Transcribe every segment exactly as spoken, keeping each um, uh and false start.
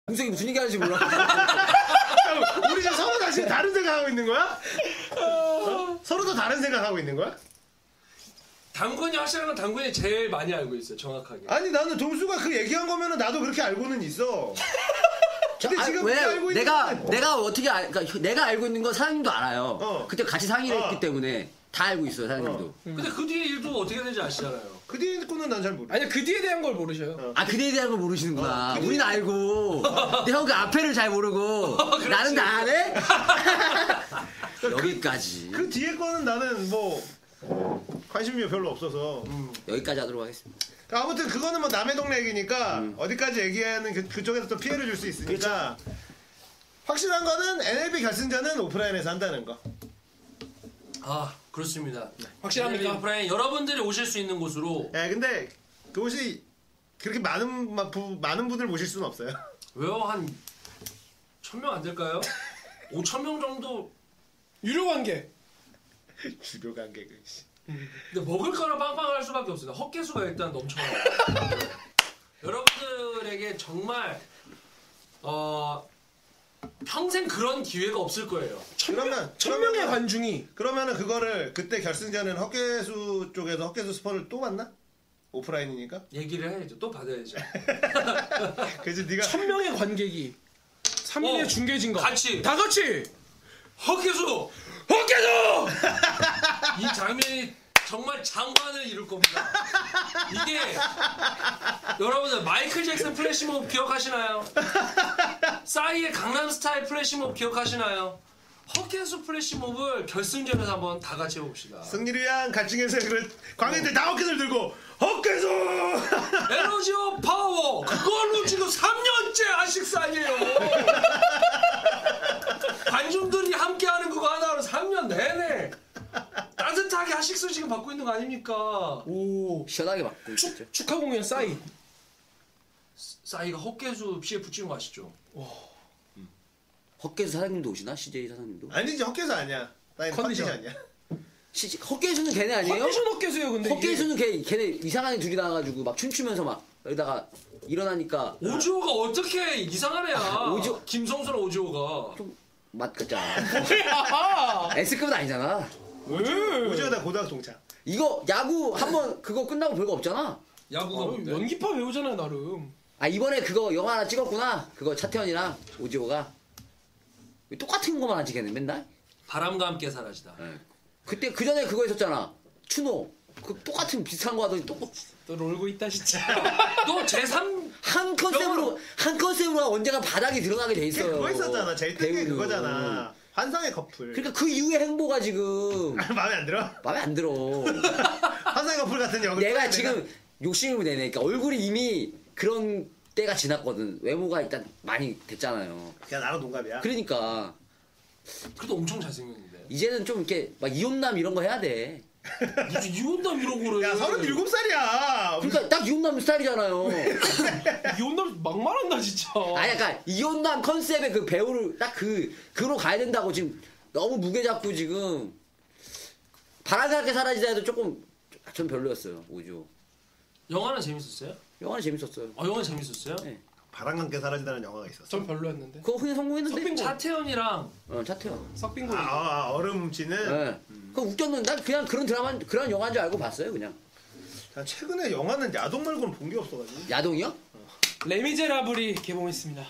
동생이 무슨 얘기 하는지 몰라. 우리 지금 서로 다 지금 다른 생각하고 있는 거야? 어? 서로 다 다른 생각하고 있는 거야? 당근이 확실한 건 당근이 제일 많이 알고 있어요, 정확하게. 아니 나는 동수가 그 얘기한 거면은 나도 그렇게 알고는 있어. 근데 아, 지금 왜 알고 있는 내가 건... 내가 어떻게 알, 그러니까 내가 알고 있는 건 사장님도 알아요. 어. 그때 같이 상의를 어. 했기 때문에 다 알고 있어요, 사장님도. 어. 근데 그 뒤에 일도 어떻게 되는지 아시잖아요. 그 뒤에 거는 난 잘 모르. 아니 그 뒤에 대한 걸 모르셔요. 어. 아 그대에 대한 걸 모르시는구나. 어, 그 우리는 알고. 근데 형 그 앞에를 잘 모르고. 나는 다 아네? 여기까지. 그 뒤에 거는 나는 뭐 관심이 별로 없어서. 음. 여기까지 하도록 하겠습니다. 아무튼 그거는 뭐 남의 동네 얘기니까 음. 어디까지 얘기하는 그, 그쪽에서 또 피해를 줄 수 있으니까. 그렇죠. 확실한 거는 엔엘비 결승전은 오프라인에서 한다는 거. 아, 그렇습니다. 확실합니까? 오프라인 여러분들이 오실 수 있는 곳으로. 예, 근데 그곳이 그렇게 많은 마- 부, 많은 분들 모실 수는 없어요. 왜요? 한 천 명 안 될까요? 오천 명 정도. 유료 관계. 주교 관계가. 씨. 근데 먹을 거나 빵빵할 수밖에 없습니다. 헛개수가 일단 넘쳐요. 여러분들에게 정말 어 평생 그런 기회가 없을 거예요. 그러면 천 명의 그러면은- 관중이 그러면은 그거를 그때 결승전은 헛개수 쪽에서 헛개수 스폰을 또 만나? 오프라인이니까? 얘기를 해야죠. 또 받아야죠. 그래서 네가 천 명의 관객이 삼 일에 어, 중계진 거 같이. 다 같이 헛개수! 헛개수! 이 장면이 정말 장관을 이룰 겁니다. 이게 여러분들 마이클 잭슨 플래시몹 기억하시나요? 싸이의 강남스타일 플래시몹 기억하시나요? 헛개수 플래시몹을 결승전에서 한번 다 같이 해봅시다. 승리를 위한 갈증에서 그런 광해들 다 헛개수를 들고 헛개수! 에너지 오브 파워! 그걸로 지금 삼 년째 아식사이에요. 관중들이 함께하는 그거 하나로 삼 년 내내 따뜻하게 아식스 지금 받고 있는 거 아닙니까? 오 시원하게 맞고 있죠. 축, 축하 공연 싸이. 싸이가 헛개수 씨에프 찍은 거 아시죠? 헛개수 사장님도 오시나? 씨제이 사장님도? 아니지 헛개수 아니야. 나 컨디션. 컨디션이야. 시, 헛개수는 걔네 아니에요? 컨디션 헛개수예요 근데 이게. 헛개수는 걔, 걔네 이상한 애 둘이 나와가지고 막 춤추면서 막 여기다가 일어나니까 오지오가 어떻게 이상한 애야. 오지오- 김성수랑 오지오가. 좀 맛 같잖아. 뭐야? S급은 아니잖아. 왜? 오지가 나 고등학교 동창. 이거 야구 한번 그거 끝나고 별거 없잖아. 야구가 아, 뭔데? 연기파 배우잖아요 나름. 아 이번에 그거 영화 하나 찍었구나. 그거 차태현이랑 오지호가 똑같은 거만 하지 걔는 맨날. 바람과 함께 사라지다. 그때 그 전에 그거 있었잖아. 추노. 그 똑같은 비슷한 거 하더니 또 또 놀고 있다 진짜. 또 제삼 한 컨셉으로 한 컨셉으로 언제가 바닥이 들어가게 돼 있어요. 그거 있었잖아. 제일 뜬게 배우는. 그거잖아. 환상의 커플. 그러니까 그 이후의 행보가 지금 마음에 안 들어? 마음에 안 들어. 환상의 커플 같은 역을 내가 써야 지금 욕심을 내네. 그러니까 얼굴이 이미 그런 때가 지났거든. 외모가 일단 많이 됐잖아요. 그냥 나랑 동갑이야. 그러니까 그래도 엄청 잘생겼는데. 이제는 좀 이렇게 막 이혼남 이런 거 해야 돼. 무슨 이혼남 이런 거를. 야 서른일곱 살이야. 그러니까 딱 이혼남 스타일이잖아요. 이혼남 막말한다 진짜. 아 약간 이혼남 컨셉의 그 배우를 딱 그 그로 가야 된다고 지금 너무 무게 잡고 지금 바람같게 사라지다 해도 조금 전 별로였어요. 오죠. 영화는 재밌었어요? 영화는 재밌었어요. 어, 영화는 재밌었어요? 네. 바람과 함께 사라지다는 영화가 있었어. 전 별로였는데. 그거 그냥 성공했는데. 석빙고. 차태현이랑 어 차태현. 석빙고. 아, 아 얼음 훔치는. 네. 그거 웃겼는데 난 그냥 그런 드라마 그런 영화인 줄 알고 봤어요 그냥. 난 최근에 영화는 야동 말고는 본 게 없어가지고. 야동이요? 레미제라블이 개봉했습니다.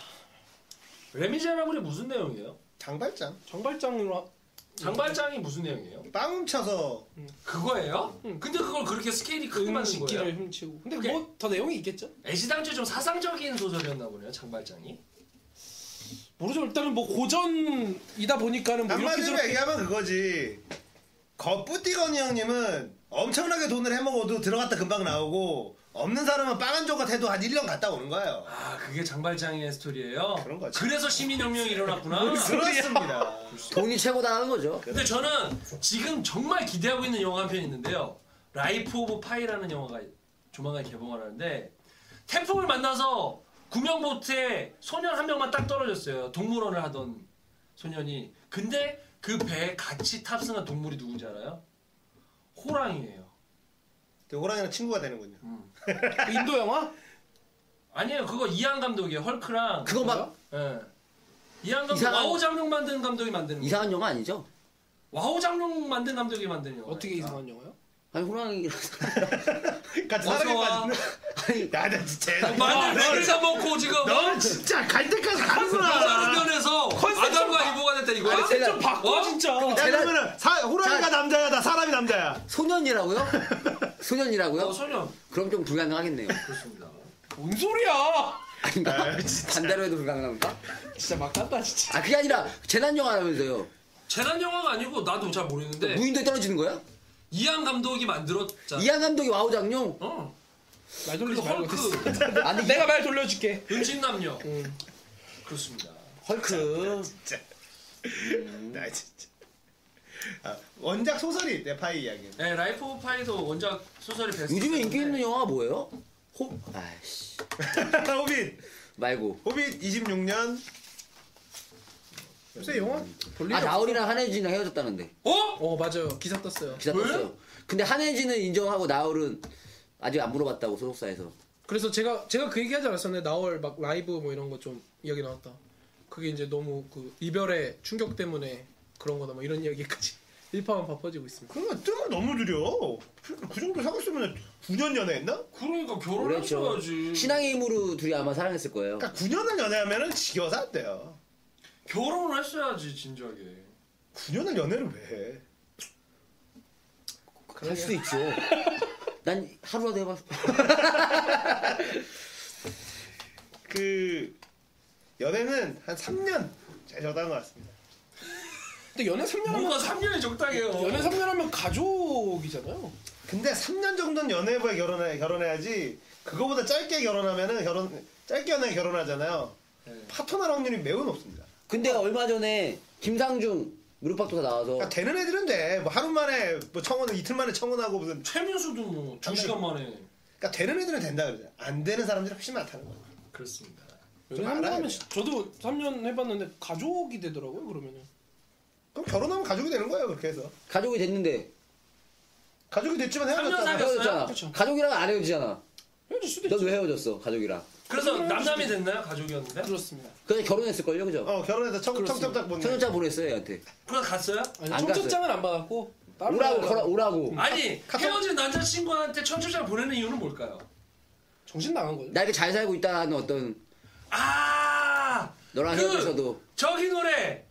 레미제라블이 무슨 내용이에요? 장발장. 정발장으로. 장발장이 무슨 내용이에요? 빵 훔쳐서. 그거예요? 근데 그걸 그렇게 스케일이 크게 만든 음식기를 거예요? 훔치고. 근데 그게- 뭐 더 내용이 있겠죠? 애시당초 좀 사상적인 소설이었나 보네요. 장발장이. 모르죠. 일단은 뭐 고전이다 보니까는 뭐 이렇게 한마디로 저렇게. 얘기하면 그거지. 거뿌띠거니 형님은 엄청나게 돈을 해먹어도 들어갔다 금방 나오고 없는 사람은 빵 한 조각 해도 한 일 년 갔다 오는 거예요. 아, 그게 장발장의 스토리예요? 그런 거지. 그래서 시민혁명이 일어났구나. 그렇습니다. 돈이 최고다는 거죠. 근데 저는 지금 정말 기대하고 있는 영화 한 편이 있는데요. 라이프 오브 파이라는 영화가 조만간 개봉을 하는데 태풍을 만나서 구명보트에 소년 한 명만 딱 떨어졌어요. 동물원을 하던 소년이. 근데 그 배에 같이 탑승한 동물이 누군지 알아요? 호랑이에요. 호랑이랑 친구가 되는군요. 음. 인도 영화? 아니에요. 그거 이한 감독이에요. 헐크랑. 그거 막 예. 이한 감독 이상한- 와우 장룡 만든 감독이 만드는 거. 이상한 영화 아니죠? 와우 장룡 만든 감독이 만드는 영화. 어떻게 이상한 영화요? 아니 호랑이 같이 어서 사랑에 와. 빠지는. 야, 나 진짜. 마늘 마늘 사 먹고 지금. 너 진짜 갈 때까지 가는구나. 여자는변에서 아담과 이보가 됐다 이거야? 아니, 제가- 좀 바꿔 어? 진짜. 야, 그러면은 사, 호랑이가 자- 남자야, 나 사람이 남자야. 소년이라고요? 소년이라고요? 어, 소년. 그럼 좀 불가능하겠네요. 그렇습니다. 뭔 소리야? 아닌가? 아, 진짜. 반대로 해도 불가능합니까? 진짜 막 간다 진짜. 아 그게 아니라 재난 영화라면서요. 재난 영화가 아니고 나도 잘 모르는데 무인도에 떨어지는 거야? 이한 감독이 만들었잖아. 이한 감독이 와우 장룡? 어. 말 그 돌리지 말고 됐어. 헐크 아니 내가 말 돌려줄게. 은진남녀. 응. 그렇습니다. 헐크. 진짜. 나 진짜. 아, 원작 소설이 있대, 파이 이야기. 네, 라이프 오브 파이도 원작 소설이 베스트. 요즘에 인기 있는 영화가 뭐예요? 호 아이씨 호빗. 말고. 호빗 이십육 년. 요새 영화 볼일 아 없어. 나얼이랑 한혜진이랑 헤어졌다는데 어? 어 맞아요. 기사 떴어요. 기사 왜? 떴어요. 근데 한혜진은 인정하고 나얼은 아직 안 물어봤다고 소속사에서. 그래서 제가 제가 그 얘기 하지 않았었는데 나월 막 라이브 뭐 이런 거 좀 이야기 나왔다. 그게 이제 너무 그 이별의 충격 때문에 그런 거다 뭐 이런 이야기까지 일파만파 퍼지고 있습니다. 그러면 뜸을 너무 들여. 그 정도 사귀었으면 구 년 연애했나? 그러니까 그렇죠. 결혼했어야지. 신앙의 힘으로 둘이 아마 사랑했을 거예요. 그러니까 구 년을 연애하면은 지겨워서 안 돼요. 결혼을 했어야지 진작에. 구 년을 연애를 왜 해? 할 수도 있죠. 난 하루라도 해봤어. 그 연애는 한 삼 년 잘 적당한 것 같습니다. 근데 연애 삼 년 뭔가 하면 삼 년이 적당해요. 연애 삼 년 하면 가족이잖아요. 근데 삼 년 정도는 연애해봐야 결혼해, 결혼해야지. 그거보다 짧게 결혼하면은 결혼 짧게 연애 결혼하잖아요. 네. 파토날 확률이 매우 높습니다. 근데 얼마 전에 김상중 무릎팍도사 나와서 그러니까 되는 애들은 돼. 뭐 하루 만에 뭐 청혼 이틀 만에 청혼하고 무슨. 최민수도 뭐 두 시간 만에. 그러니까 되는 애들은 된다 그러죠. 안 되는 사람들이 훨씬 많다는 거예요. 그렇습니다. 연애 좀 삼 년 알아야 하면 돼요. 저도 삼 년 해봤는데 가족이 되더라고요. 그러면은 그럼 결혼하면 가족이 되는 거예요. 그렇게 해서 가족이 됐는데 가족이 됐지만 삼 년 헤어졌잖아. 사귀었어요? 헤어졌잖아. 그쵸. 가족이랑 안 헤어지잖아. 헤어질 수도 넌 있죠. 왜 헤어졌어? 가족이랑. 그래서 남남이 됐나요? 가족이었는데? 그렇습니다. 그래서 결혼했을걸요, 그죠? 어 결혼해서 청, 그렇습니다. 청첩장 보내. 청첩장 보냈어요, 얘한테. 그래 갔어요? 아니, 안 청첩장은 안 받았고 다른 오라고, 데다가- 걸어, 오라고. 아니 카톡- 헤어진 남자친구한테 청첩장 보내는 이유는 뭘까요? 정신 나간 거죠. 나 이렇게 잘 살고 있다는 어떤, 아 너랑 그- 헤어져서도. 저기 노래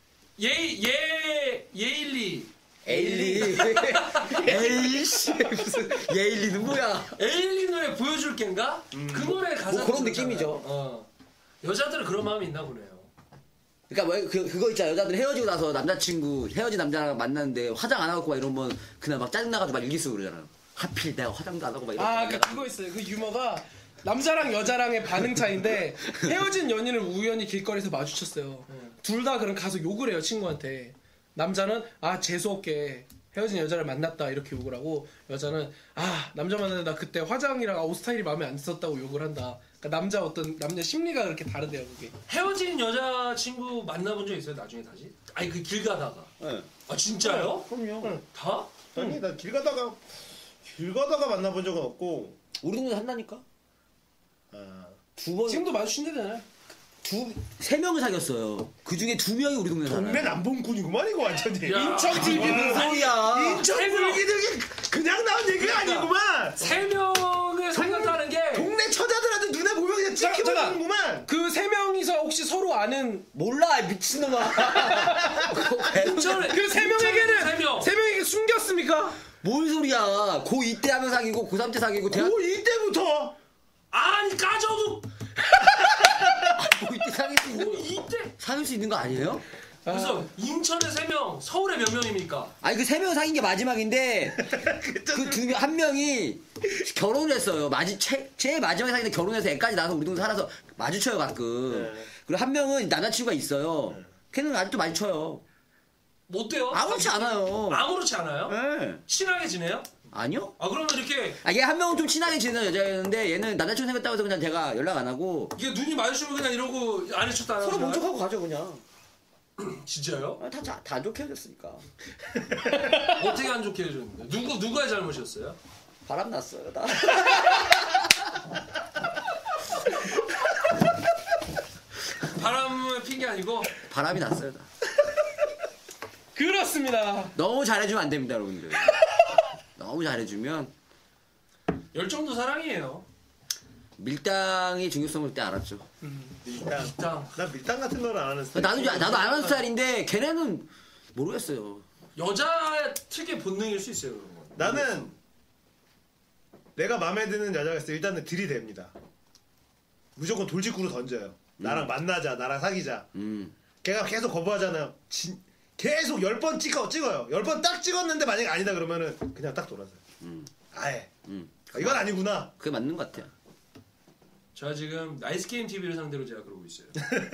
예예 예일리 에일리. 에이씨. 무슨, 예일리는 뭐야? 에일리 노래 보여줄 겐가? 그 노래 가사 뭐 그런 느낌이죠. 어. 여자들은 그런 마음이 있나 보네요. 그니까 뭐, 그, 그거 있잖아. 여자들 헤어지고 나서 남자친구, 헤어진 남자랑 만났는데 화장 안 하고 막 이러면 그날 막 짜증나가지고 막 일기 쓰고 그러잖아. 하필 내가 화장도 안 하고 막 이러고. 아, 그 그거 있어요. 그 유머가 남자랑 여자랑의 반응 차인데 헤어진 연인을 우연히 길거리에서 마주쳤어요. 둘 다 그럼 가서 욕을 해요 친구한테. 남자는 아 재수 없게 헤어진 여자를 만났다 이렇게 욕을 하고 여자는 아 남자 만났는데 나 그때 화장이랑 옷 스타일이 마음에 안 들었다고 욕을 한다. 그러니까 남자 어떤 남자 심리가 그렇게 다르대요 그게. 헤어진 여자친구 만나본 적 있어요? 나중에 다시? 아니 그 길 가다가. 네. 아 진짜요? 그럼요. 응. 다? 아니 나 길 가다가 길 가다가 만나본 적은 없고. 우리 동네 산다니까? 아, 두 번, 지금도 마주친대잖아요. 두, 세 명을 사귀었어요. 그 중에 두 명이 우리 동네 살아요. 동네 남봉꾼이구만 이거 완전히. 야. 인천 티비 무슨 소리야. 인천 세 명. 불기들이 그냥 나온 얘기가 아니구만. 세 명을 사귀었다는 게 동네 처자들한테 눈에 보면 그냥 잠깐, 찍히는구만. 그 세 명이서 혹시 서로 아는 몰라, 미친놈아. 인천에 그 세 명에게는 세 명. 세 명에게 숨겼습니까? 뭔 소리야. 고이 때 하면 사귀고, 고삼 때 사귀고, 대학 고 이때부터 아니 까져도 고이 때 사귈 수 있는, 이때 사귈 수 있는 거 아니에요? 그래서 인천에 세 명, 서울에 몇 명입니까? 아니, 그 세 명 사귄 게 마지막인데, 그 두 명, 한 명이 결혼을 했어요. 마지, 최, 제일 마지막에 사귀는데 결혼해서 애까지 낳아서 우리 동네 살아서 마주쳐요, 가끔. 네. 그리고 한 명은 남자친구가 있어요. 걔는 아직도 마주쳐요. 못 돼요? 아무렇지 않아요. 아무렇지 않아요? 네. 친하게 지내요? 아니요? 아 그러면 이렇게 아, 얘 한 명은 좀 친하게 지내는 여자였는데, 얘는 남자친구 생겼다고 해서 그냥 제가 연락 안 하고, 이게 눈이 마주치면 그냥 이러고 안 해쳤다 안 서로 하잖아요? 먼저 가고 가죠, 그냥. 진짜요? 아, 다, 다, 다 좋게 헤어졌으니까. 어떻게 안 좋게 해줬는데? 누구 누구의 잘못이었어요? 바람 났어요, 다. 바람을 핀 게 아니고 바람이 났어요. 다. 그렇습니다. 너무 잘해주면 안 됩니다, 여러분들. 너무 잘해주면 열정도 사랑이에요. 밀당의 중요성을 그때 알았죠. 밀당. 밀당. 나 밀당 같은 거를 안 하는 스타일. 나도 나도 안 하는 스타일인데 걔네는 모르겠어요. 여자 특유의 본능일 수 있어요, 그런 거. 나는 내가 마음에 드는 여자가 있을 때 일단은 들이댑니다. 무조건 돌직구로 던져요. 나랑 만나자, 나랑 사귀자. 음. 걔가 계속 거부하잖아요. 진, 계속 열 번 찍어, 찍어요. 열 번 딱 찍었는데 만약에 아니다 그러면은 그냥 딱 돌아서요. 음. 아예. 음. 이건 아니구나. 그게 맞는 것 같아요. 제가 지금 나이스게임 티비를 상대로 제가 그러고 있어요.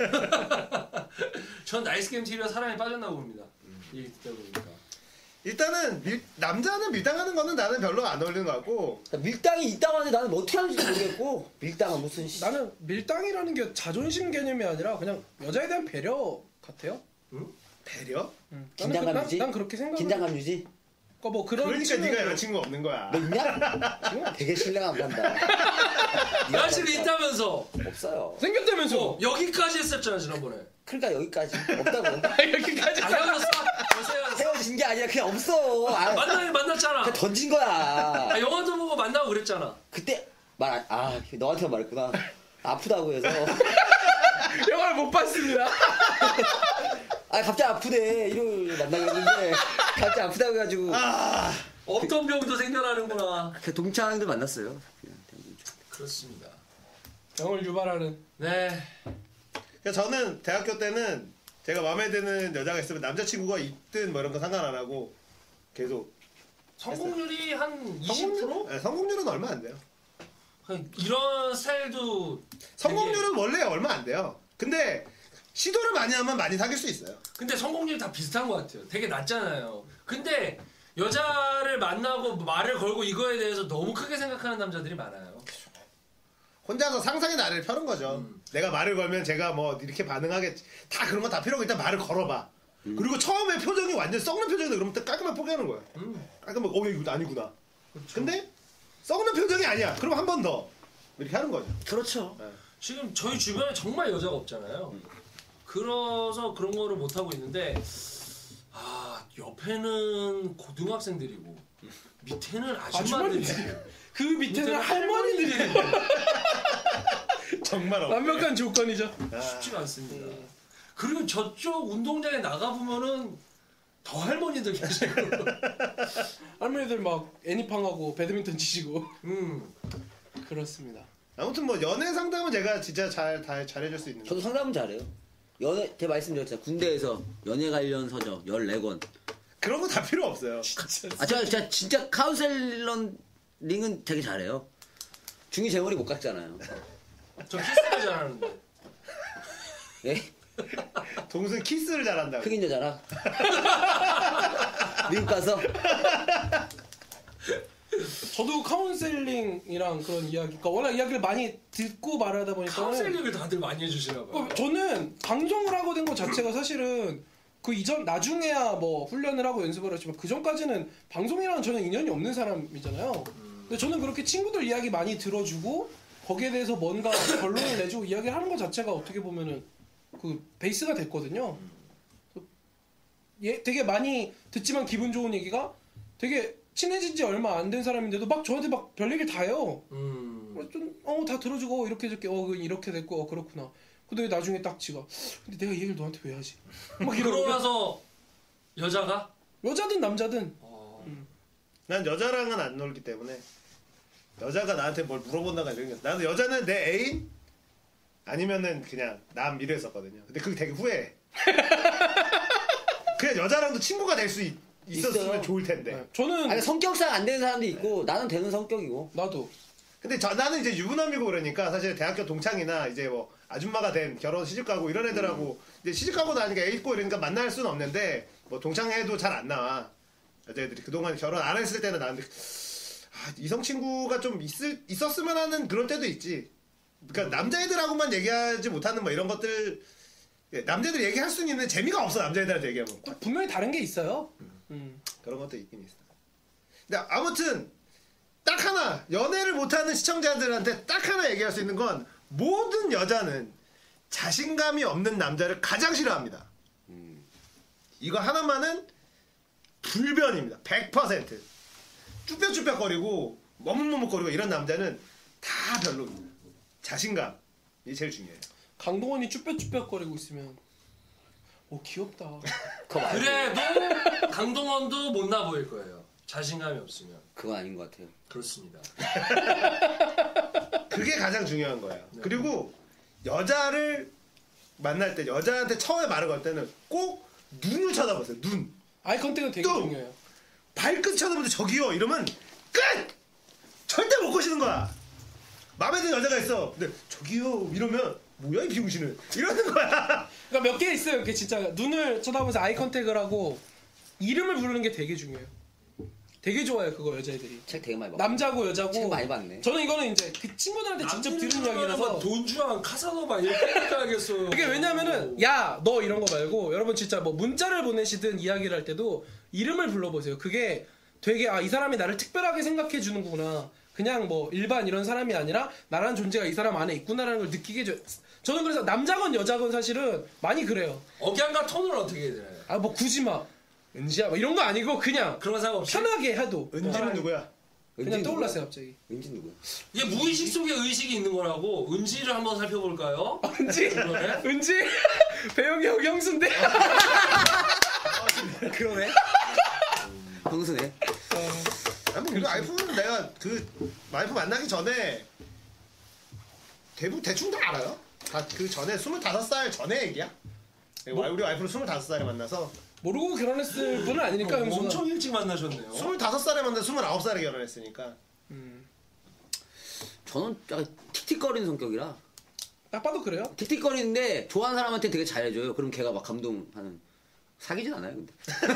전 나이스게임 티비가 사랑에 빠졌나 봅니다. 이 얘기 듣다 보니까. 일단은 밀, 남자는 밀당하는 거는 나는 별로 안 어울리는 것 같고. 밀당이 있다고 하는데 나는 뭐 어떻게 하는지 모르겠고 밀당은 무슨 씨. 나는 밀당이라는 게 자존심 개념이 아니라 그냥 여자에 대한 배려 같아요. 응? 배려? 음. 긴장감 나는 그- 유지? 난, 난 그렇게 생각. 긴장감 유지? 그러니까 뭐 그런. 그러니까 네가 측면으로- 여자친구 없는 거야. 뭐 있냐? 지금 되게 신뢰가 안 간다. 여자친구 있다면서. 없어요. 생겼다면서. 어, 여기까지 했었잖아 지난번에. 그러니까 여기까지 없다고. 여기까지. 안 헤어졌어? 벌써 헤어졌어? 헤어진 게 아니라 그냥 없어. 아, 만나긴 만났잖아. 그냥 던진 거야. 아, 영화도 보고 만나고 그랬잖아. 그때 말 아 너한테 말했구나. 아프다고 해서. 영화를 못 봤습니다. 아 갑자기 아프대. 일요일 만나기로 했는데 갑자기 아프다고 해가지고 아, 없던 병도 생겨나는구나. 그 동창들 만났어요. 그냥 그렇습니다. 병을 유발하는. 네. 그러니까 저는 대학교 때는 제가 마음에 드는 여자가 있으면 남자친구가 있든 뭐 이런 거 상관 안 하고 계속 성공률이 한 이십 성공률? 퍼센트? 네, 성공률은 얼마 안 돼요. 이런 스타일도 성공률은 원래 얼마 안 돼요. 근데 시도를 많이 하면 많이 사귈 수 있어요. 근데 성공률이 다 비슷한 것 같아요. 되게 낮잖아요. 근데 여자를 만나고 말을 걸고 이거에 대해서 너무 크게 생각하는 남자들이 많아요. 혼자서 상상의 나래를 펴는 거죠. 음. 내가 말을 걸면 제가 뭐 이렇게 반응하겠지. 다 그런 거 다 필요 없고 일단 말을 걸어봐. 그리고 처음에 표정이 완전 썩는 표정이다 그러면 딱 깔끔하게 포기하는 거야. 음. 깔끔하게 어 이거 아니구나. 그렇죠. 근데 썩는 표정이 아니야. 그럼 한 번 더. 이렇게 하는 거죠. 그렇죠. 네. 지금 저희 주변에 정말 여자가 없잖아요. 그래서 그런 거를 못 하고 있는데 아 옆에는 고등학생들이고 밑에는 아줌마들이 그 밑에는 할머니들이. 정말 없 완벽한 조건이죠. 쉽지가 않습니다. 그리고 저쪽 운동장에 나가 보면은 더 할머니들 계시고. 할머니들 막 애니팡하고 배드민턴 치시고. 음. 그렇습니다. 아무튼 뭐 연애 상담은 제가 진짜 잘 다 잘해줄 수 있는 거. 저도 상담은 잘해요. 연애 제가 말씀드렸잖아요. 군대에서 연애 관련 서적 열네 권. 그런 거 다 필요 없어요. 아 제가, 제가 진짜 카운셀러링은 되게 잘해요. 중이 제 머리 못 갔잖아요. 저 키스를 잘하는데. 예? 동생 키스를 잘한다고. 흑인 여자랑 미국 가서 저도 카운셀링이랑 그런 이야기, 그러니까 워낙 이야기를 많이 듣고 말하다 보니까 카운셀링을 다들 많이 해주시나 봐요. 어, 저는 방송을 하고 된 것 자체가 사실은 그 이전 나중에야 뭐 훈련을 하고 연습을 했지만 그 전까지는 방송이랑 전혀 인연이 없는 사람이잖아요. 근데 저는 그렇게 친구들 이야기 많이 들어주고 거기에 대해서 뭔가 결론을 내주고 이야기를 하는 것 자체가 어떻게 보면은 그 베이스가 됐거든요. 예, 되게 많이 듣지만 기분 좋은 얘기가 되게 친해진 지 얼마 안 된 사람인데도 막 저한테 막 별 얘기를 다 해요. 음. 좀, 어, 다 들어주고, 이렇게 해줄게, 어, 이렇게 됐고, 어, 그렇구나. 근데 나중에 딱 지가, 근데 내가 이 얘기를 너한테 왜 하지? 막 그러고 이러고. 나서 여자가 여자든 남자든. 어. 난 여자랑은 안 놀기 때문에 여자가 나한테 뭘 물어본다가 이런 게 나는 여자는 내 애인 아니면은 그냥 남 이랬었거든요. 근데 그게 되게 후회해. 그냥 여자랑도 친구가 될 수 있었으면 있어요. 좋을 텐데. 네. 저는, 아니 성격상 안 되는 사람도 있고 나는 되는 성격이고. 나도. 근데 저, 나는 이제 유부남이고 그러니까 사실 대학교 동창이나 이제 뭐 아줌마가 된 결혼 시집 가고 이런 애들하고 이제 시집 가고 나니까 애 있고 이러니까 만날 수는 없는데 뭐 동창회도 잘 안 나와. 여자애들이 그동안 결혼 안 했을 때는 나는데 아, 이성 친구가 좀 있을 있었으면 하는 그런 때도 있지. 그러니까 남자애들하고만 얘기하지 못하는 뭐 이런 것들 남자애들 얘기할 수는 있는데 재미가 없어 남자애들한테 얘기하면. 또 분명히 다른 게 있어요. 음. 그런 것도 있긴 있어. 근데 아무튼 딱 하나 연애를 못하는 시청자들한테 딱 하나 얘기할 수 있는 건 모든 여자는 자신감이 없는 남자를 가장 싫어합니다. 이거 하나만은 불변입니다. 백 퍼센트. 쭈뼛쭈뼛거리고 머뭇머뭇거리고 이런 남자는 다 별로입니다. 자신감이 제일 중요해요. 강동원이 쭈뼛쭈뼛거리고 있으면 오 귀엽다. 그래도 강동원도 못나 보일 거예요. 자신감이 없으면. 그건 아닌 것 같아요. 그렇습니다. 그게 가장 중요한 거예요. 네. 그리고 여자를 만날 때 여자한테 처음에 말을 걸 때는 꼭 눈을 쳐다보세요. 눈. 아이 컨택은 되게 또! 중요해요. 발끝 쳐다보는데 저기요 이러면 끝! 절대 못 거시는 거야. 마음에 드는 여자가 있어. 근데 저기요 이러면 뭐야 이 비용신은 이러는 거야. 그러니까 몇 개 있어요. 이렇게 진짜 눈을 쳐다보면서 아이 컨택을 하고 이름을 부르는 게 되게 중요해요. 되게 좋아요 그거 여자애들이. 책 되게 많이 봤 남자고 여자고. 책 많이 봤네. 저는 이거는 이제 그 친구들한테 직접 들은 이야기라서. 돈 주한 카사노바 이렇게 해야겠어요. 이게 왜냐면은 야 너 이런 거 말고 여러분 진짜 뭐 문자를 보내시든 이야기를 할 때도 이름을 불러보세요. 그게 되게 아 이 사람이 나를 특별하게 생각해 주는구나. 그냥 뭐 일반 이런 사람이 아니라 나라는 존재가 이 사람 안에 있구나라는 걸 느끼게 줘. 저는 그래서 남자건 여자건 사실은 많이 그래요. 억양과 톤을 어떻게 해야 되나요? 아 뭐 굳이 막 은지야 뭐 이런 거 아니고 그냥 그런 상관 없이 편하게 해도 은지는 어, 누구야? 그냥 떠올랐어요 갑자기. 은지 누구야? 이게 무의식 속에 의식이 있는 거라고. 은지를 한번 살펴볼까요? 은지 그러네? 은지 배영이 형 형수인데. 그러네. 형수네. 아니 뭐 와이프는 내가 그 와이프 만나기 전에 대부분 대충 다 알아요. 다 그 전에 스물다섯 살 전에 얘기야. 뭐? 우리 와이프를 스물다섯 살에 만나서 모르고 결혼했을 분은 아니니까 형수가. 엄청 일찍 만나셨네요. 스물다섯 살에 만나서 스물아홉 살에 결혼했으니까. 저는 약간 틱틱거리는 성격이라 딱 봐도 그래요? 틱틱거리는데 좋아하는 사람한테 되게 잘해줘요. 그럼 걔가 막 감동하는. 사귀진 않아요 근데.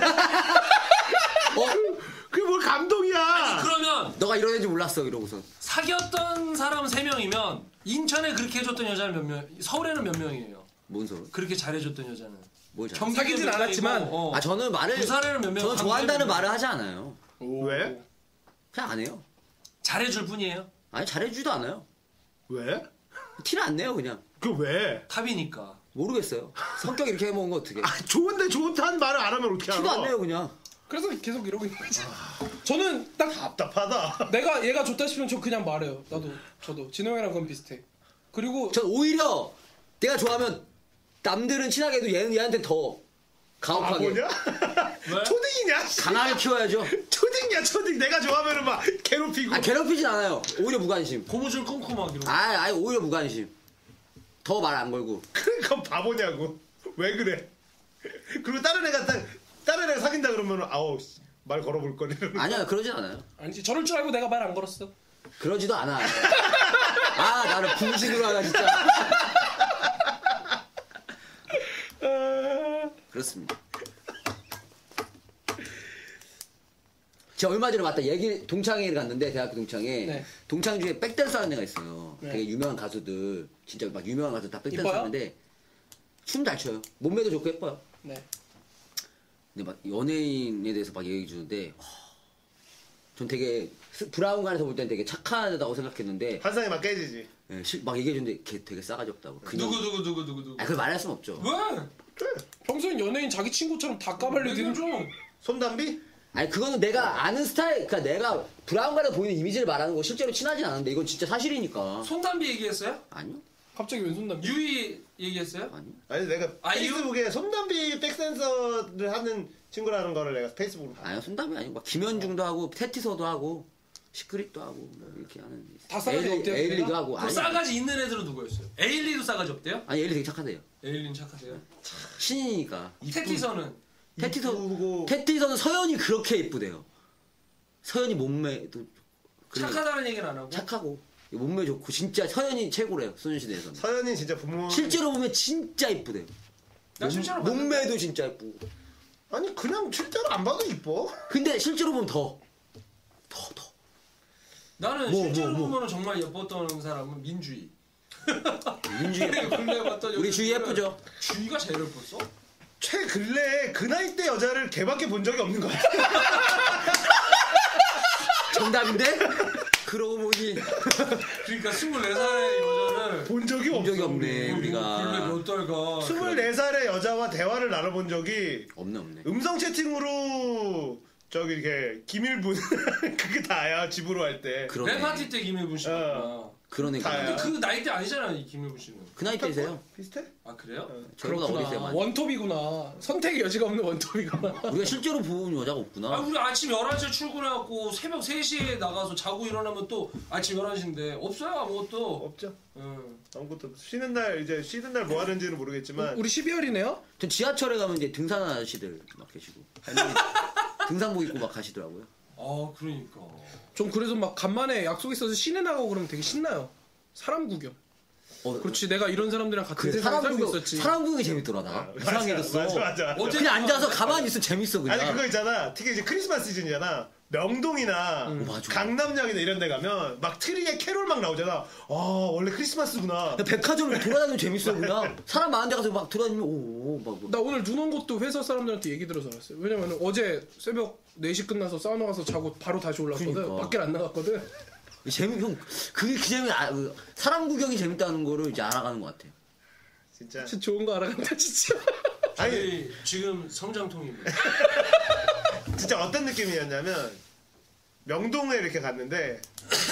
어? 그게 뭘 감동이야. 그러면 너가 이런 애인지 몰랐어 이러고서. 사귀었던 사람 세 명이면 인천에 그렇게 해줬던 여자는 몇 명? 서울에는 몇 명이에요? 뭔 소리? 그렇게 잘해줬던 여자는. 뭘 잘? 경기도에 사귀진 몇 않았지만, 명이고, 어. 아 저는 말을 부산에는 몇 명? 저는 광주에는 좋아한다는 몇 명? 말을 하지 않아요. 왜? 그냥 안 해요. 잘해줄 뿐이에요. 아니 잘해주지도 않아요. 왜? 티를 안 내요 그냥. 그 왜? 탑이니까. 모르겠어요. 성격 이렇게 해먹은 거 어떻게? 아 좋은데 좋다는 말을 안 하면 어떻게 알아? 티도 안 내요 그냥. 그래서 계속 이러고 있는 거지. 저는 딱 답답하다. 내가 얘가 좋다 싶으면 저 그냥 말해요. 나도 저도 진호 형이랑 그건 비슷해. 그리고 전 오히려 내가 좋아하면 남들은 친하게 해도 얘는 얘한테 더 아 가혹하게 뭐냐? 왜? 초딩이냐? 강하게 키워야죠. 초딩이야 초딩. 내가 좋아하면은 막 괴롭히고. 아 괴롭히진 않아요. 오히려 무관심. 고무줄 끊고 막 이러고. 아, 아니 오히려 무관심. 더 말 안 걸고. 그러니까 바보냐고. 왜 그래? 그리고 다른 애가 딱 다른 애가 사귄다 그러면 아우 씨, 말 걸어볼 거리. 아니야 그러진 않아요. 아니지 저럴 줄 알고 내가 말 안 걸었어. 그러지도 않아. 아 나는 분신으로 하나 진짜. 그렇습니다. 제가 얼마 전에 맞다 얘기 동창회를 갔는데 대학교 동창회 네. 동창 중에 백댄서 하는 애가 있어요. 네. 되게 유명한 가수들 진짜 막 유명한 가수 다 백댄서 이뻐요? 하는데 춤 잘 춰요. 몸매도 좋고 예뻐요. 네. 근데 막 연예인에 대해서 막 얘기해 주는데 와, 전 되게 스- 브라운관에서 볼 때는 되게 착하다고 생각했는데 환상이 막 깨지지. 예, 실- 막 얘기해 주는데 걔 되게 싸가지 없다고. 그냥 누구 누구 누구 누구 누구. 아 그걸 말할 순 없죠. 왜? 평소엔 연예인 자기 친구처럼 다 까발려 얘기를 드는 좀. 손담비? 아니 그거는 내가 아는 스타일, 그러니까 내가 브라운관에 보이는 이미지를 말하는 거 실제로 친하진 않은데 이건 진짜 사실이니까. 손담비 얘기했어요? 아니요, 갑자기 왼손 남. 유이 얘기했어요? 아니요. 아니 내가 아이유? 페이스북에 손담비 백센서를 하는 친구라는 거를 내가 페이스북으로 봤어. 아니요, 손담이 아니고 막 김현중도 하고 테티서도 하고 시크릿도 하고 뭐 이렇게 하는. 다 싸가지 에일리- 없대요, 에일리도 걔가? 하고. 그 아니, 싸가지 있는 애들은 누구였어요? 에일리도 싸가지 없대요? 아니 에일리 되게 착하대요. 에일리는 착하대요. 신이니까. 테티서는 테티서 이쁘고 테티서는 서연이 그렇게 예쁘대요. 서연이 몸매도 그냥 착하다는 얘기는 안 하고. 착하고 몸매 좋고 진짜 서연이 최고래요 소녀시대에서는. 서연이 진짜 부모 실제로 보면 진짜 이쁘대요. 나 실제로 몸- 봤는데. 몸매도 진짜 이쁘고. 아니 그냥 실제로 안 봐도 이뻐. 근데 실제로 보면 더, 더, 더. 나는 뭐, 실제로 뭐, 뭐. 보면 정말 예뻤던 사람은 민주희. 민주 예쁘. 근래 봤던 우리 주희 여자들은 예쁘죠? 주희가 제일 예뻤어? 최근래에 그 나이 때 여자를 걔밖에 본 적이 없는 것 같아. 정답인데? 그러고 보니 그러니까 스물네 살의 여자는 달. 본 적이 본 적이 없어. 없네 우리. 우리가. 근래 몇 달간. 스물네 살의 여자와 대화를 나눠본 적이 없네 없네. 음성 채팅으로 저기 이렇게 김일분 그게 다야 집으로 할 때. 그러네. 랩파티 때 김일분 씨가. 어. 그러네. 다야. 근데 그 나이 때 아니잖아요, 이 김일분 씨는. 그 나이 때세요? 비슷해? 아 그래요? 저보다 어리세요 많이. 원톱이구나. 선택의 여지가 없는 원톱이구나. 우리가 실제로 본 여자가 아 없구나. 우리 아침 열한 시에 출근해갖고 새벽 세 시에 나가서 자고 일어나면 또 아침 열한 시인데 없어요 아무것도. 없죠. 응. 아무것도 없어. 쉬는 날 이제 쉬는 날 뭐 하는지는 모르겠지만 우리 십이월이네요? 전 지하철에 가면 이제 등산하는 아저씨들 막 계시고 할머니 등산복 입고 막 가시더라고요. 아 그러니까. 좀 그래서 막 간만에 약속 있어서 시내 나가고 그러면 되게 신나요. 사람 구경. 어, 그렇지, 내가 이런 사람들이랑 같은 그 세상에 사람 살고 구경 있었지. 사람 구경이 재밌더라 나. 맞아, 이상해졌어. 맞아 맞아. 맞아. 어제- 그냥 앉아서 가만히 있으면 재밌어 그냥. 아니 그거 있잖아. 특히 이제 크리스마스 시즌이잖아. 명동이나 어, 맞아. 강남역이나 이런 데 가면 막 트리에 캐롤 막 나오잖아. 아 원래 크리스마스구나. 그냥 백화점을 돌아다니면 재밌어 그냥. 사람 많은 데 가서 막 돌아다니면 오막 나 오늘 눈 온 것도 회사 사람들한테 얘기 들어서 알았어요. 왜냐면 어제 새벽 네 시 끝나서 사우나 가서 자고 바로 다시 올라왔거든. 그러니까. 밖에 안 나갔거든. 재미 형 그게 그 재미 아, 그 사람 구경이 재밌다는 거를 이제 알아가는 것 같아. 진짜. 진짜 좋은 거 알아간다 진짜. 아니 저희 지금 성장통입니다. 진짜 어떤 느낌이었냐면 명동에 이렇게 갔는데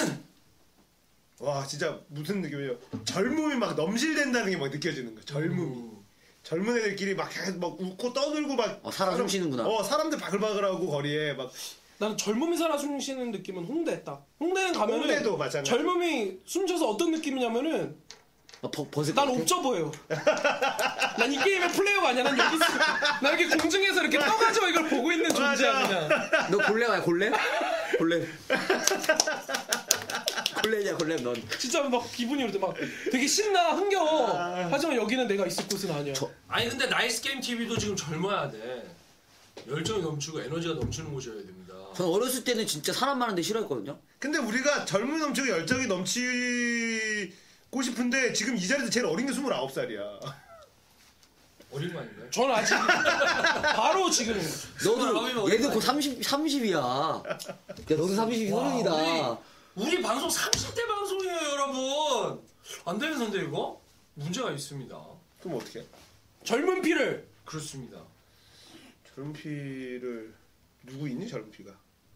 와 진짜 무슨 느낌이에요. 젊음이 막 넘실댄다는 게 막 느껴지는 거야. 젊음이. 음. 젊은 애들끼리 막 계속 막 웃고 떠들고 막 어, 사람 숨쉬는구나. 어 사람들 바글바글하고 거리에 막 나는 젊음이 살아 숨쉬는 느낌은 홍대 딱. 홍대는 가면은 홍대도 마찬가지. 젊음이 숨쉬어서 어떤 느낌이냐면은 막 버, 버스 난 옵져 보여. 난 이 게임의 플레이어가 아니야. 난 여기 있어. 난 이렇게 공중에서 이렇게 떠가지고 이걸 보고 있는 존재야 맞아. 그냥. 너 골래 와요 골래? 골래. 골래냐 골래 넌. 진짜 막 기분이 이럴 때 막 되게 신나 흥겨워. 하지만 여기는 내가 있을 곳은 아니야. 저- 아니 근데 나이스 게임 티비도 지금 젊어야 돼. 열정이 넘치고 에너지가 넘치는 곳이어야 됩니다. 전 어렸을 때는 진짜 사람 많은데 싫어했거든요. 근데 우리가 젊음이 넘치고 열정이 넘치고 싶은데 지금 이 자리에서 제일 어린 게 스물아홉 살이야. 어린 거 아닌가요? 전 아직 바로 지금 너도 얘도 곧 삼십 삼십이야. 야 너도 삼십이 서른이다. 우리, 우리 방송 삼십 대 방송이에요 여러분. 안 되는 건데 이거? 문제가 있습니다. 그럼 어떻게? 젊은 피를 그렇습니다. 젊은 피를 누구 있니 젊은 피가?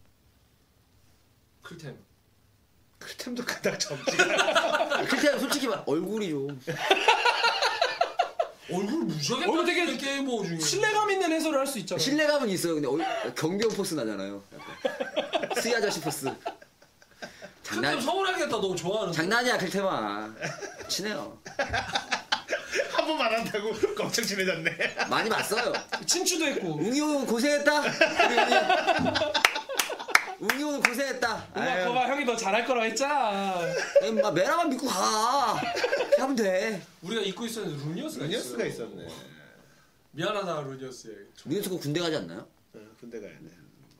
클템. 클템도 그닥 젊지. 그때 솔직히 말 얼굴이 좀 얼굴 무지하게 얼굴 되게 따지는 게이머 중에. 신뢰감 있는 해설을 할 수 있잖아. 신뢰감은 있어요. 근데 얼- 경경 포스 나잖아요. 스이 아저씨 포스. 클템 장난 서운하겠다. 너 좋아하는. 장난이야 클테마. 친해요. 한 번 말한다고 엄청 친해졌네. 많이 봤어요. 친추도 했고. 웅이 오늘 고생했다. 우리 웅이. 웅이 오늘 고생했다. 엄마 아유, 거봐 형이 너 잘할 거라고 했잖아. 엄마 메라만 믿고 가. 이렇게 하면 돼. 우리가 잊고 있었는데 루니어스가 루니어스가 있어요. 있었네. 미안하다 루니어스에. 민수가 군대 가지 않나요? 응, 군대 가야 돼.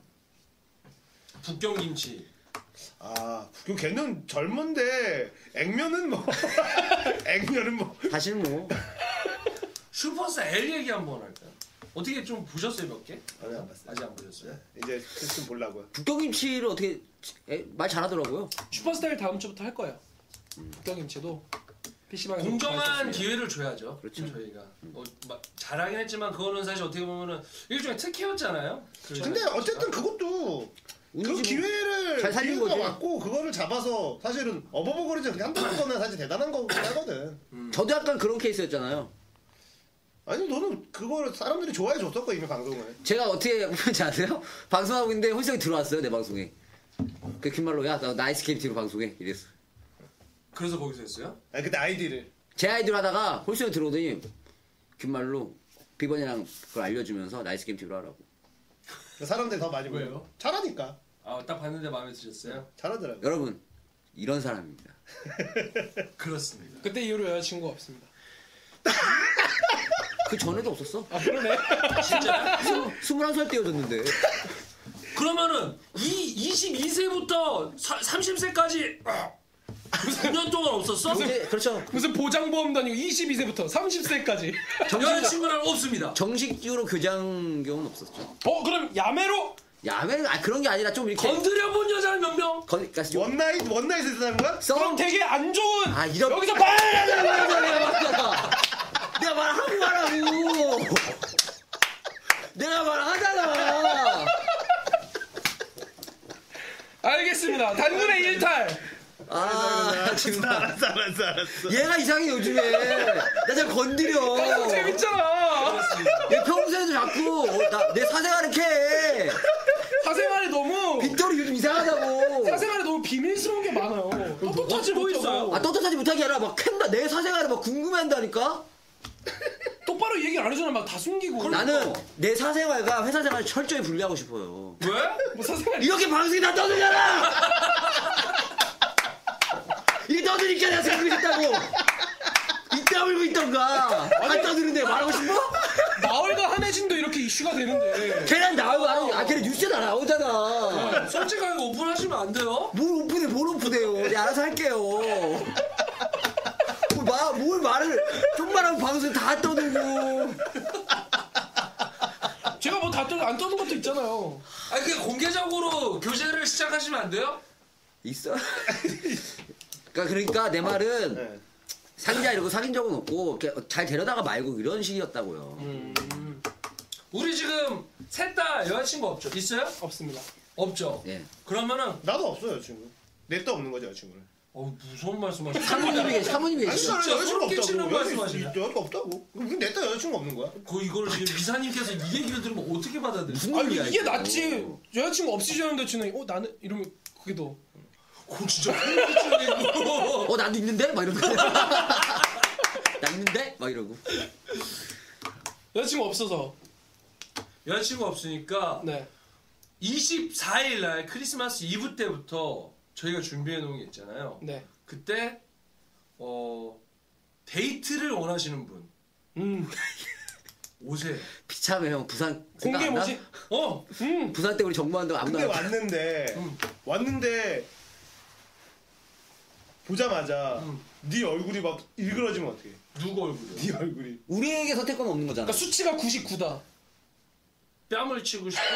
북경 김치. 아, 그 걔는 젊은데 액면은 뭐 액면은 뭐 사실 뭐 슈퍼스타 L 얘기 한번 할까요? 어떻게 좀 보셨어요 몇 개? 아니 안 봤어요. 아직 안 보셨어요? 이제 좀 보려고요. 북경김치를 어떻게 에, 말 잘하더라고요. 슈퍼스타일 다음 주부터 할 거예요. 국경김치도 피시방에 공정한 기회를 줘야죠. 그렇죠. 저희가 어, 막 잘하긴 했지만 그거는 사실 어떻게 보면은 일종의 특혜였잖아요. 근데 어쨌든 그것도 그 운이지 뭐. 기회를 잘 살린 기회가 거지. 왔고 그거를 잡아서 사실은 어버버거리지 않게 한다는 거는 사실 대단한 거긴 하거든. 저도 약간 그런 케이스였잖아요. 아니 너는 그거를 사람들이 좋아해 줬었고 이미 방송을. 제가 어떻게 보는지 아세요? 방송하고 있는데 홀성이 들어왔어요 내 방송에. 그 귓말로 야 나 나이스 게임 티로 방송해 이랬어. 그래서 거기서 했어요? 아니 근데 아이디를 제 아이디로 하다가 홀성이 들어오더니 귓말로 비번이랑 그걸 알려주면서 나이스 게임 티로 하라고. 사람들이 더 많이 보여. 왜요? 잘하니까 아 딱 봤는데 마음에 드셨어요? 잘하더라고. 여러분 이런 사람입니다. 그렇습니다. 그때 이후로 여자친구가 없습니다. 그 전에도 없었어. 아 그러네. 진짜? 스물한 살 때여졌는데. 그러면은 이 이십이 세부터 삼십 세까지 구 년 동안 없었어? 이제 그렇죠. 무슨 보장보험도 아니고 이십이 세부터 삼십 세까지. 여자친구는 없습니다. 정식으로 교장 경우는 없었죠. 어 그럼 야매로 야매 아 그런 게 아니라 좀 이렇게 건드려본 여자는 몇 명? 건, 그러니까 좀 원나잇 원나잇에서 사는 거야? 썸 그럼 되게 안 좋은 아 이런 여기서 말 내가 말하잖아. 내가 말하고 말하고 내가 말하잖아. 알겠습니다. 단군의 일탈. 아 정말 알았어 알았어 알았어. 얘가 이상해 요즘에. 나 좀 건드려. 너무 재밌잖아. 얘 평소에도 자꾸 어, 나, 내 사생활을 캐. 사생활이 너무 빅터리 요즘 이상하다고. 사생활이 너무 비밀스러운 게 많아요. 떳떳하지 뭐 못하고. 있어요? 아 떳떳하지 못하게 아니라 막 캔다. 내 사생활을 막 궁금해한다니까. 똑바로 얘기를 안 해주잖아. 막 다 숨기고. 나는 내 사생활과 회사 생활을 철저히 분리하고 싶어요. 왜? 뭐 사생활 이렇게 방송이 다 떠들잖아. 이게 떠드니까 내가 생각이 있다고. 이따 울고 있던가. 안 떠드는데 말하고 싶어? 나얼과 한혜진도 이렇게 이슈가 되는데. 걔는 나오고 안 아, 걔는 뉴스에 다 나오잖아. 솔직하게 오픈하시면 안 돼요? 뭘 오픈해, 뭘 오픈해요. 내가 알아서 할게요. 뭘, 마, 뭘 말을, 좀만 하면 방송 다 떠들고. 제가 뭐 다 안 떠는 것도 있잖아요. 아니 그 공개적으로 교제를 시작하시면 안 돼요? 있어? 그러니까, 그러니까 내 말은 네. 사귀자 이러고 사귄 적은 없고, 이렇게 잘 데려다가 말고 이런 식이었다고요. 음. 우리 지금 셋 다 여자친구 없죠? 있어요? 없습니다. 없죠? 예. 그러면은 나도 없어요 친구. 냅다 없는 거죠 여자친구는. 어 무서운 말씀하시네. 사모님이 계시, 사모님이 아니 계시죠? 나는 진짜 여자친구 소름 끼치는 없다고. 말씀하시네. 여자친구 없다고. 그럼 냅다 여자친구 없는 거야? 그 이거를 지금 이사님께서 이 얘기를 들으면 어떻게 받아들여? 무슨 아니 일이야, 이게 이거. 낫지. 여자친구 없으셨는데 주는 어 나는 이러면 그게 더. 그 진짜 소름 끼치는 얘기고. 어, 나도 있는데? 막 이러고. 나 있는데? 막 이러고. 여자친구 없어서. 여자친구 없으니까 네. 이십사 일 날 크리스마스 이브 때부터 저희가 준비해 놓은 게 있잖아요. 네. 그때 어 데이트를 원하시는 분 음. 오세요. 비참해, 형. 부산. 생각 공개 안 나? 뭐지? 어 음. 부산 때 우리 정모한다고 아무도 근데 안 왔는데 음. 왔는데 보자마자 음. 네 얼굴이 막 일그러지면 어떡해? 누구 얼굴이요? 네 얼굴이. 우리에게 선택권 없는 거잖아. 그러니까 수치가 구십구다. 뺨을 치고 싶어.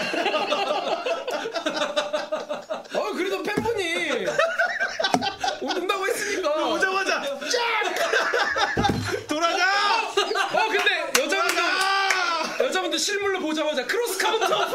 어 그래도 팬분이 온다고 했으니까. 보자마자 쫙 돌아가. 어 근데 여자분들 돌아가. 여자분들 실물로 보자마자 크로스 카운터.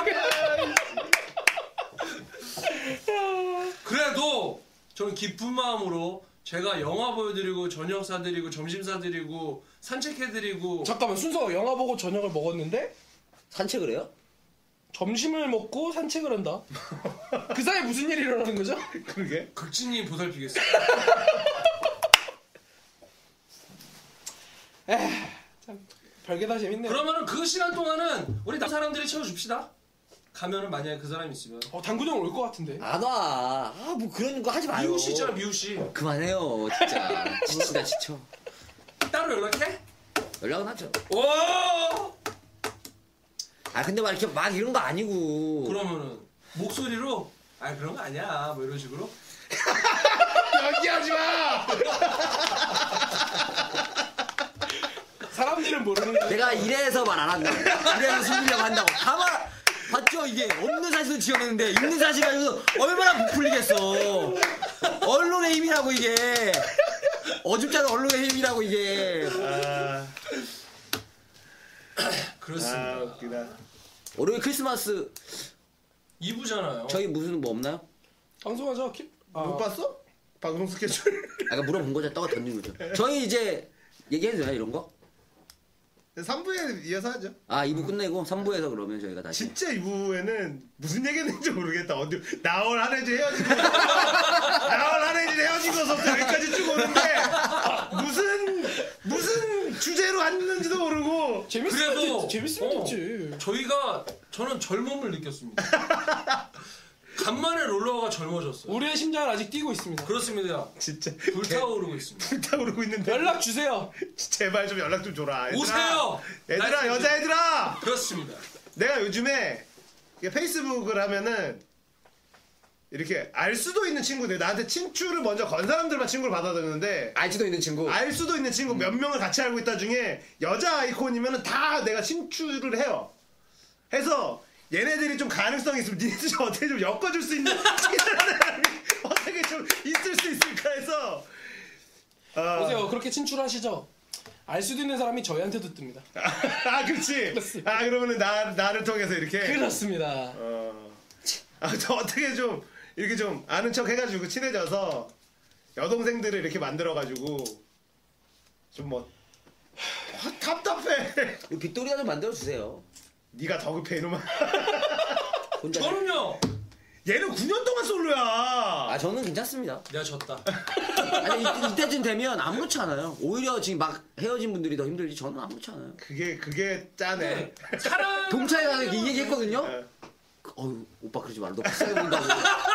그래도 저는 기쁜 마음으로 제가 영화 보여드리고 저녁 사드리고 점심 사드리고 산책해드리고 잠깐만 순서가 영화 보고 저녁을 먹었는데 산책을 해요? 점심을 먹고 산책을 한다. 그 사이에 무슨 일이 일어나는 거죠? 그러게. 극진히 보살피겠습니다. 에휴, 참 별게 다 재밌네요. 그러면은 그 시간 동안은 우리 다른 사람들이 채워줍시다. 가면은 만약에 그 사람이 있으면 어 당구장 올 것 같은데. 안 와. 아, 뭐 그런 거 하지 마요. 미우 씨 있잖아 미우 씨. 그만해요, 진짜. 지치다, 지쳐. 따로 연락해? 연락은 하죠. 오. 아, 근데 막 이렇게 막 이런 거 아니고. 그러면은 목소리로 아 그런 거 아니야 뭐 이런 식으로. 연기하지 마. 사람들은 모르는 거. 내가 이래서 말 안 한다고. 이래서 숨기려고 한다고. 가만, 봤죠? 이게 없는 사실을 지어내는데, 있는 사실 가지고 얼마나 부풀리겠어. 언론의 힘이라고, 이게. 어줍잖아, 언론의 힘이라고, 이게. 아, 그렇습니다. 아 웃기다. 월요일 크리스마스, 이 부잖아요. 저희 무슨 뭐 없나요? 방송하자. 키... 아, 못 봤어? 방송 스케줄. 아까 물어본 거죠. 떠가 던진 거죠. 저희 이제 얘기해도 되나 이런 거? 삼 부에 이어서 하죠. 아, 이 부 끝내고 삼 부에서 그러면 저희가 다시. 진짜 이 부에는 무슨 얘기했는지 모르겠다. 어디 나올 한혜진 헤어지고 나올 한혜진 헤어지고서부터 여기까지 쭉 오는데 무슨 무슨 주제로 했는지도 모르고. 재밌으면 그래도 됐지. 재밌으면 어, 됐지. 저희가 저는 젊음을 느꼈습니다. 간만에 롤러가 젊어졌어요. 우리의 심장은 아직 뛰고 있습니다. 그렇습니다. 진짜 불타오르고 있습니다. 불타오르고 있는데 연락 주세요. 제발 좀 연락 좀 줘라. 얘들아. 오세요. 얘들아 날 여자애들아. 그렇습니다. 내가 요즘에 이게 페이스북을 하면은 이렇게 알 수도 있는 친구들 나한테 친추를 먼저 건 사람들만 친구를 받아들였는데 알 수도 있는 친구. 알 수도 있는 친구 몇 명을 같이 알고 있다 중에 여자 아이콘이면은 다 내가 친추를 해요. 해서 얘네들이 좀 가능성이 있으면 니네들 좀 어떻게 좀 엮어줄 수 있는 사람이 어떻게 좀 있을 수 있을까 해서 어. 보세요. 그렇게 친출하시죠. 알 수도 있는 사람이 저희한테도 뜹니다. 아 그렇지. 그렇습니다. 아 그러면은 나 나를 통해서 이렇게. 그렇습니다. 어. 아저 어떻게 좀 이렇게 좀 아는 척 해가지고 친해져서 여동생들을 이렇게 만들어가지고 좀 뭐 답답해. 이거 빅토리아 좀 만들어 주세요. 네가 더 급해 이놈아. 혼자. 저는요. 얘는 구 년 동안 솔로야. 아 저는 괜찮습니다. 내가 졌다. 아니 이, 이때쯤 되면 아무렇지 않아요. 오히려 지금 막 헤어진 분들이 더 힘들지 저는 아무렇지 않아요. 그게 그게 짜네. 사랑. 동차에 가서 이 얘기 했거든요. 어. 어휴 오빠 그러지 말라. 너 비싸게 본다고.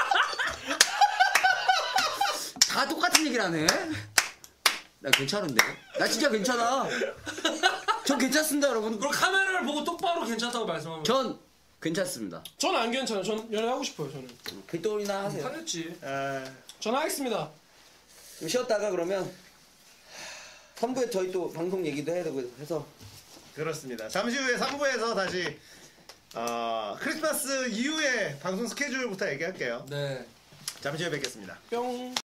다 똑같은 얘기를 하네. 나 괜찮은데. 나 진짜 괜찮아. 전 괜찮습니다 여러분. 그럼 카메라를 보고 똑바로 괜찮다고 말씀하면. 전 괜찮습니다. 전 안 괜찮아요. 전 연애하고 싶어요. 저는. 빅토리나 하세요. 하겠지. 아, 전 하겠습니다. 좀 쉬었다가 그러면 삼 부에 저희 또 방송 얘기도 해야 되고 해서 그렇습니다. 잠시 후에 삼 부에서 다시 어, 크리스마스 이후에 방송 스케줄부터 얘기할게요. 네. 잠시 후에 뵙겠습니다. 뿅.